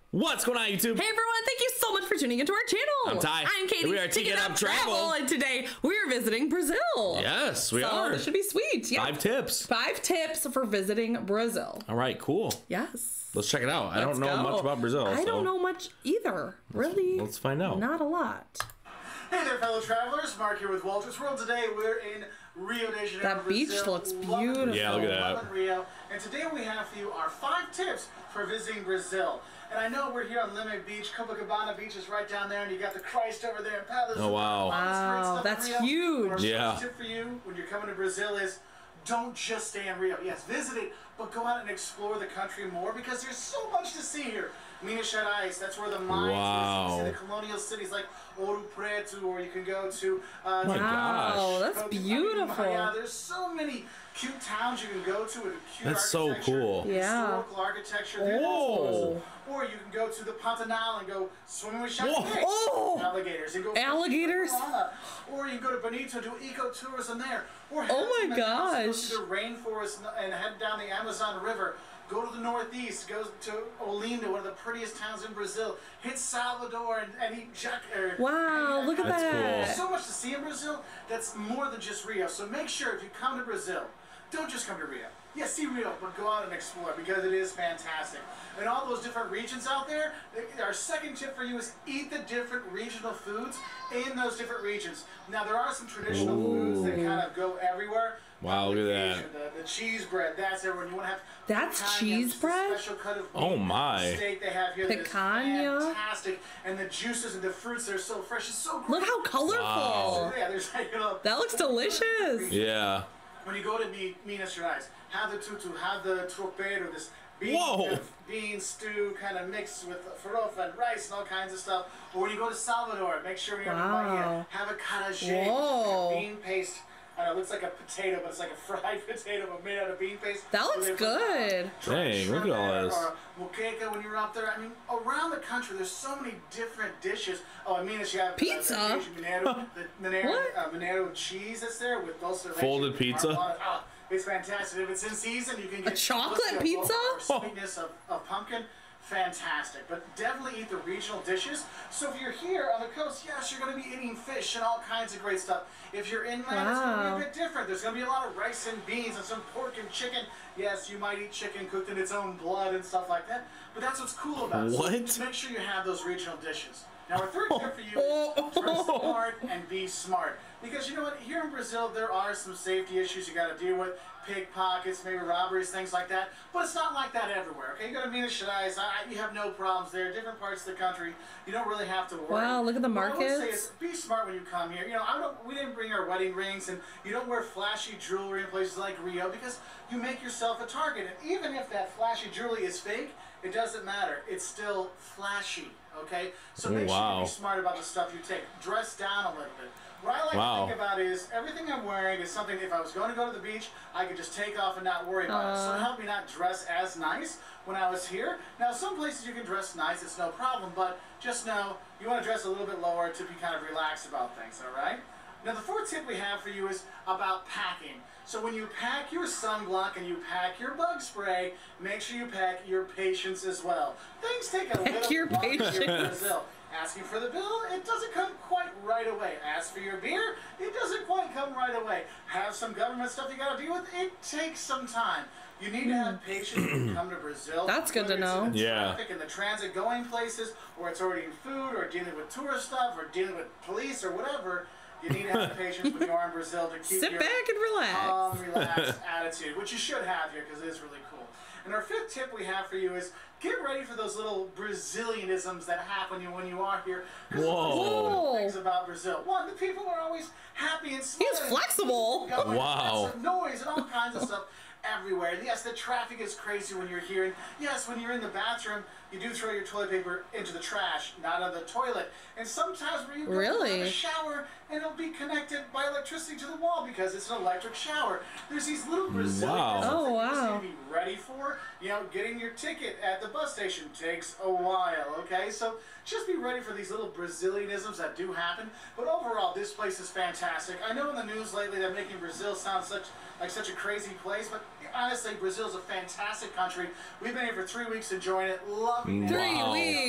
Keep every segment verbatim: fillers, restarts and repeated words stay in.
What's going on, YouTube? Hey everyone, thank you so much for tuning into our channel. I'm Ty. I'm Katie. And we are Ticket Up Travel. And today we are visiting Brazil. Yes, we so are. This should be sweet. Yeah. Five tips. Five tips for visiting Brazil. All right, cool. Yes. Let's check it out. I Let's don't know go. much about Brazil. I so. don't know much either. Really? Let's find out. Not a lot. Hey there, fellow travelers. Mark here with Walters World. Today we're in Rio de Janeiro, That beach Brazil. looks Love it. beautiful. Yeah, look at that. Love it, Rio. And today we have for you our five tips for visiting Brazil. And I know we're here on Leme Beach. Copacabana Beach is right down there, and you got the Christ over there in Palace. Oh, wow. Wow, that's huge. Our Yeah. first tip for you when you're coming to Brazil is don't just stay in Rio. Yes, visit it, but go out and explore the country more because there's so much to see here. Minas Gerais, that's where the mines Wow. is. You see the colonial cities like Ouro Preto, or you can go to... Uh, My Wow, gosh. that's go to- beautiful. I mean, yeah, there's so many cute towns you can go to with cute That's so architecture, cool. Yeah. historical architecture. There, that's Oh. awesome. Or you can go to the Pantanal and go swimming with sharks. Whoa. Oh. Alligators. And go Alligators? Or you can go to Bonito, do ecotourism there. Or Oh my head to gosh. Go to the rainforest and head down the Amazon River. Go to the northeast. Go to Olinda, one of the prettiest towns in Brazil. Hit Salvador and, and eat jack. Er, Wow, look at That's that. cool. There's so much to see in Brazil that's more than just Rio. So make sure if you come to Brazil, don't just come to Rio. Yeah, see Rio, but go out and explore because it is fantastic. And all those different regions out there, our second tip for you is eat the different regional foods in those different regions. Now, there are some traditional Ooh. foods that kind of go everywhere. Wow, look at that. The, the cheese bread, that's everyone. You want to have That's picanha, cheese which is a bread? Special cut of Oh, meat, my. steak they have here that is Picanha? fantastic. And the juices and the fruits, they're so fresh. It's so great. Look how colorful. Wow. Yeah, there's like, you know, That looks delicious. Yeah. when you go to Mi- Minas Gerais, have the tutu, have the tropeiro, this bean, Whoa. kind of bean stew kind of mixed with farofa and rice and all kinds of stuff. Or when you go to Salvador, make sure when you're Wow. in Bahia, have a carajé, Whoa. bean paste. I know, it looks like a potato, but it's like a fried potato, but made out of bean paste. That looks So they put, good. uh, dried Dang, look shrimp at all in it, this. Or moqueca when you're out there. I mean, around the country, there's so many different dishes. Oh, I mean, you have uh, Pizza? the Mineiro, the Mineiro, What? uh, Mineiro cheese that's there with dulce de leche. Folded pizza? Oh, it's fantastic. If it's in season, you can get chocolate let's say, pizza? both Or sweetness of, of pumpkin. Fantastic. But definitely eat the regional dishes. So if you're here on the coast, yes, you're going to be eating fish and all kinds of great stuff. If you're inland, it's going to Wow. be a bit different. There's going to be a lot of rice and beans and some pork and chicken. Yes, you might eat chicken cooked in its own blood and stuff like that. But that's what's cool about it. What? So make sure you have those regional dishes. Now, our third tip for you is dress smart and be smart. Because you know what? Here in Brazil, there are some safety issues you got to deal with. Pickpockets, maybe robberies, things like that. But it's not like that everywhere, okay? You go to Minas Gerais, I, you have no problems there. Different parts of the country, you don't really have to worry. Wow, look at the What I would say markets. is be smart when you come here. You know, I don't, we didn't bring our wedding rings, and you don't wear flashy jewelry in places like Rio because you make yourself a target. And even if that flashy jewelry is fake, it doesn't matter. It's still flashy, okay? So make sure Wow. you be smart about the stuff you take. Dress down a little bit. What I like Wow. to think about is everything I'm wearing is something, if I was going to go to the beach, I could just take off and not worry about it. So it helped me not dress as nice when I was here. Now, some places you can dress nice, it's no problem, but just know you want to dress a little bit lower to be kind of relaxed about things, all right? Now, the fourth tip we have for you is about packing. So when you pack your sunblock and you pack your bug spray, make sure you pack your patience as well. Things take a Pack little your longer here in patience. Brazil. Asking for the bill, it doesn't come quite right away. Ask for your beer, it doesn't quite come right away. Have some government stuff you gotta deal with, it takes some time. You need to have patience when you come to Brazil. That's good to whether it's know. in the Yeah. traffic and the transit going places, or it's ordering food, or dealing with tourist stuff, or dealing with police, or whatever. You need to have patience when you are in Brazil to keep Sit your back and relax. calm, relaxed attitude, which you should have here because it is really cool. And our fifth tip we have for you is get ready for those little Brazilianisms that happen you when you are here. 'Cause Whoa. Things about Brazil. One, the people are always happy and smiling. He's flexible. Going, Wow. lots of noise and all kinds of stuff everywhere. And yes, the traffic is crazy when you're here. And yes, when you're in the bathroom, you do throw your toilet paper into the trash, not on the toilet. And sometimes where you go Really? to have a shower, and it'll be connected by electricity to the wall because it's an electric shower. There's these little Brazilian Wow. that Oh, you just wow. need to be ready for. You know, getting your ticket at the bus station takes a while, okay? So just be ready for these little Brazilianisms that do happen. But overall, this place is fantastic. I know in the news lately they're making Brazil sound such like such a crazy place, but honestly, Brazil's a fantastic country. We've been here for three weeks enjoying it, loving it. Three Wow. weeks.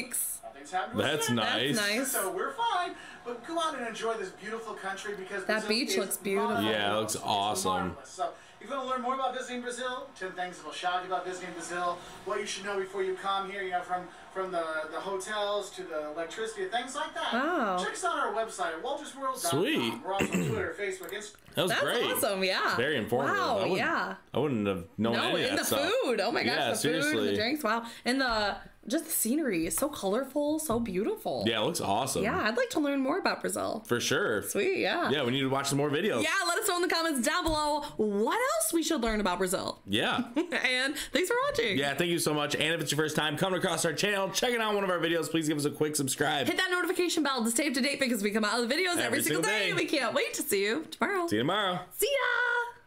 tap. That's nice. That's nice. So we're fine, but go out and enjoy this beautiful country because That Brazil beach is looks beautiful. marvelous. Yeah, it looks It's awesome. marvelous. So if you want to learn more about visiting Brazil, ten things that will shock you about visiting Brazil, what you should know before you come here, you know, from from the, the hotels to the electricity, things like that. Wow. Check us out on our website at walters world dot com. Sweet. We're also on Twitter, Facebook, Instagram. That was That's great. awesome, yeah. Very informative. I Wow, wouldn't- yeah. I wouldn't have known No, any of in that the stuff. food. Oh my gosh, Yeah, the food, seriously. the drinks, wow. And the just the scenery is so colorful, so beautiful. Yeah, it looks awesome. Yeah, I'd like to learn more about Brazil. For sure. Sweet, yeah. Yeah, we need to watch some more videos. Yeah, let us know in the comments down below what else we should learn about Brazil. Yeah. And thanks for watching. Yeah, thank you so much. And if it's your first time coming across our channel, checking out one of our videos, please give us a quick subscribe. Hit that notification bell to stay up to date because we come out with videos every, Every single single day. day. We can't wait to see you tomorrow. See you tomorrow. See ya!